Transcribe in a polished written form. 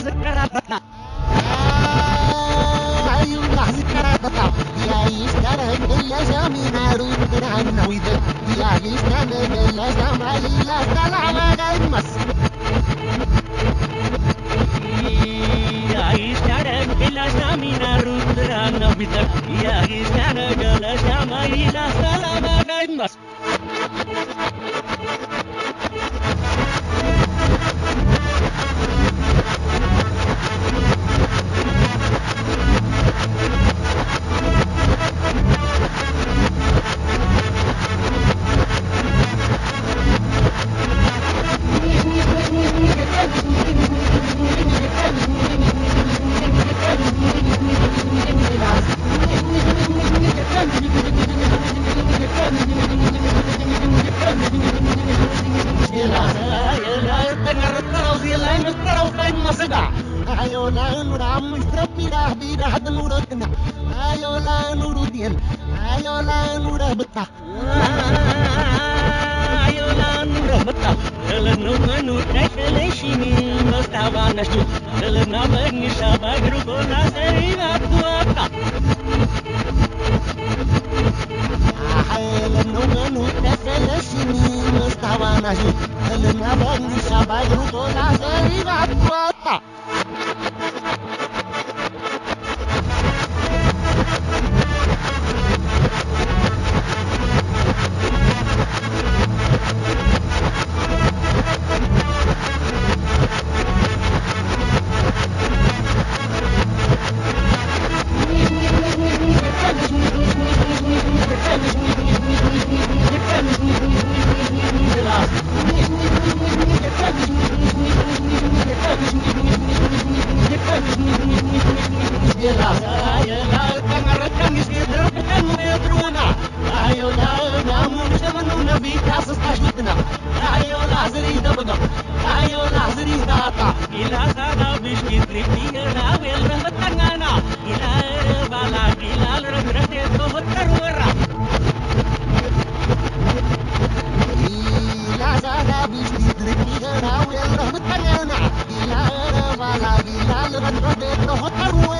ذكرتها ayulah sekarang tetap ya sekarang dia jamin harus berana wida ya sekarang dia sama ilah salam agaimas يا sekarang dia jamin harus berana wida ya sekarang dia sama ilah salam agaimas ayo lah nuram istirahat bidah nurutna ayo lah nurudin ayo lah nurah betah ayo lah nurah betah lenu menu tekeleshini mustawanashu lenu bani sabagru kola seriga tuata lenu menu tekeleshini mustawanashu lenu bani sabagru kola seriga tuata Gila,